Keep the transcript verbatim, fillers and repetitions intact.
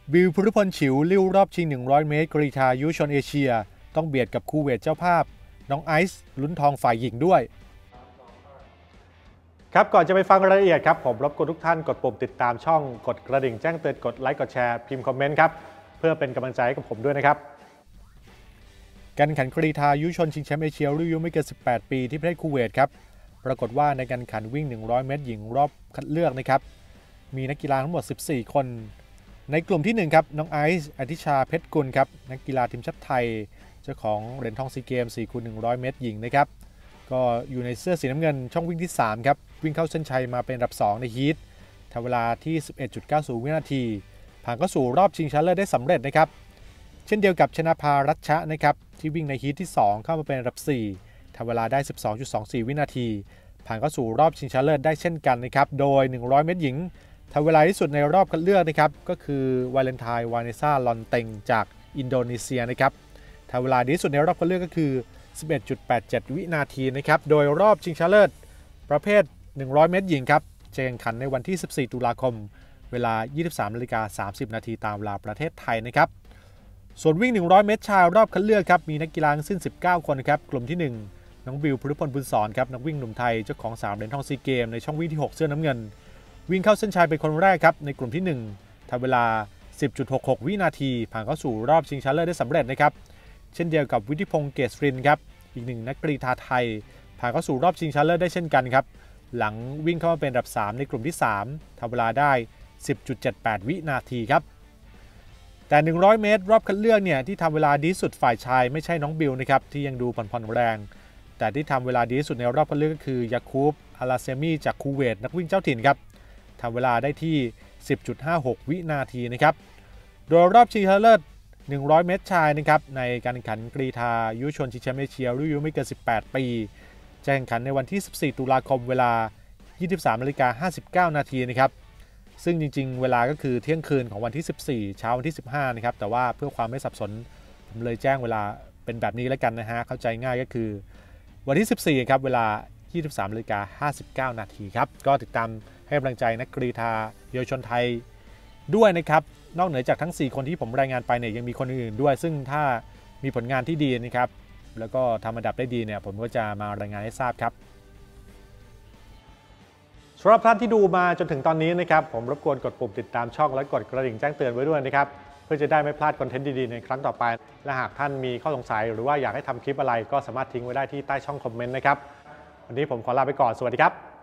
บิล พุทธพลฉิวลิ้วรอบชิงหนึ่งร้อยเมตรกรีฑายุวชนเอเชียต้องเบียดกับคูเวตเจ้าภาพน้องไอซ์ลุ้นทองฝ่ายหญิงด้วยครับก่อนจะไปฟังรายละเอียดครับผมรบกวนทุกท่านกดปุ่มติดตามช่องกดกระดิ่งแจ้งเตือนกดไลค์กดแชร์พิมพ์คอมเมนต์ครับเพื่อเป็นกำลังใจให้กับผมด้วยนะครับการแข่งขันกรีฑายุวชนชิงแชมป์เอเชียรุ่นอายุไม่เกินสิบแปดปีที่ประเทศคูเวตครับปรากฏว่าในการแข่งขันวิ่งหนึ่งร้อยเมตรหญิงรอบคัดเลือกนะครับมีนักกีฬาทั้งหมดสิบสี่คนในกลุ่มที่หนึ่งครับน้องไอซ์อธิชาเพชรกุลครับนักกีฬาทีมชาติไทยเจ้าของเหรียญทองซีเกมสี่คูณหนึ่งร้อยเมตรหญิงนะครับก็อยู่ในเสื้อสีน้ำเงินช่องวิ่งที่สามครับวิ่งเข้าเส้นชัยมาเป็นอันดับสองในฮีททำเวลาที่ สิบเอ็ดจุดเก้าศูนย์ วินาทีผ่านเข้าสู่รอบชิงชนะเลิศได้สำเร็จนะครับเช่นเดียวกับชนะภารัชชะนะครับที่วิ่งในฮีทที่สองเข้ามาเป็นอันดับสี่ทำเวลาได้ สิบสองจุดสองสี่ วินาทีผ่านเข้าสู่รอบชิงชนะเลิศได้เช่นกันนะครับโดยหนึ่งร้อยเมตรหญิงทำเวลาที่สุดในรอบคัดเลือกนะครับก็คือวาเลนไทน์วาเนซ่าลอนเต็งจากอินโดนีเซียนะครับทำเวลาที่สุดในรอบคัดเลือกก็คือ สิบเอ็ดจุดแปดเจ็ด วินาทีนะครับโดยรอบชิงชนะเลิศประเภทหนึ่งร้อยเมตรหญิงครับจะแข่งขันในวันที่สิบสี่ตุลาคมเวลา ยี่สิบสามนาฬิกาสามสิบนาทีตามเวลาประเทศไทยนะครับส่วนวิ่งหนึ่งร้อยเมตรชายรอบคัดเลือกครับมีนักกีฬาทั้งสิ้นสิบเก้าคนครับกลุ่มที่หนึ่งน้องบิล พุทธพลบุญสอนครับนักวิ่งหนุ่มไทยเจ้าของสามเหรียญทองซีเกมในช่องวิ่งที่หกเสื้อน้ำเงินวิ่งเข้าเส้นชัยเป็นคนแรกครับในกลุ่มที่หนึ่งทำเวลา สิบจุดหกหก วินาทีผ่านเข้าสู่รอบชิงชนะเลิศได้สำเร็จนะครับเช่นเดียวกับวิทิพงษ์เกษรินครับอีกหนึ่งนักกรีฑาไทยผ่านเข้าสู่รอบชิงชนะเลิศได้เช่นกันครับหลังวิ่งเข้ามาเป็นอันดับสามในกลุ่มที่สามทำเวลาได้ สิบจุดเจ็ดแปด วินาทีครับแต่หนึ่งร้อยเมตรรอบคัดเลือกเนี่ยที่ทำเวลาดีสุดฝ่ายชายไม่ใช่น้องบิลนะครับที่ยังดูผ่อนๆแรงแต่ที่ทำเวลาดีสุดในรอบคัดเลือกก็คือยาคูบอาลาเซมีจากคูเวตนักวิ่งเจ้าถิ่นครับทำเวลาได้ที่ สิบจุดห้าหก วินาทีนะครับโดยรอบชิงชนะเลิศหนึ่งร้อยเมตรชายนะครับในการแข่งขันกรีฑายุวชนชิงแชมป์เอเชียรุ่นอายุไม่เกินสิบแปดปีจะแข่งขันในวันที่สิบสี่ตุลาคมเวลา ยี่สิบสามนาฬิกาห้าสิบเก้านาทีนะครับซึ่งจริงๆเวลาก็คือเที่ยงคืนของวันที่สิบสี่เช้าวันที่สิบห้านะครับแต่ว่าเพื่อความไม่สับสนผมเลยแจ้งเวลาเป็นแบบนี้แล้วกันนะฮะเข้าใจง่ายก็คือวันที่สิบสี่ครับเวลา ยี่สิบสามนาฬิกาห้าสิบเก้านาทีครับก็ติดตามให้กำลังใจนักกรีฑาเยาวชนไทยด้วยนะครับนอกเหนือจากทั้งสี่คนที่ผมรายงานไปเนี่ยยังมีคนอื่นๆด้วยซึ่งถ้ามีผลงานที่ดีนะครับแล้วก็ทำอันดับได้ดีเนี่ยผมก็จะมารายงานให้ทราบครับสำหรับท่านที่ดูมาจนถึงตอนนี้นะครับผมรบกวนกดปุ่มติดตามช่องและกดกระดิ่งแจ้งเตือนไว้ด้วยนะครับเพื่อจะได้ไม่พลาดคอนเทนต์ดีๆในครั้งต่อไปและหากท่านมีข้อสงสัยหรือว่าอยากให้ทำคลิปอะไรก็สามารถทิ้งไว้ได้ที่ใต้ช่องคอมเมนต์นะครับวันนี้ผมขอลาไปก่อนสวัสดีครับ